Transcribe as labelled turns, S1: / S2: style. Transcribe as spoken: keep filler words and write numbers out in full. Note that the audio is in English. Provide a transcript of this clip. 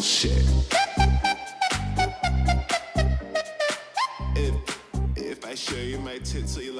S1: bullshit. If, if I show you my tits, will you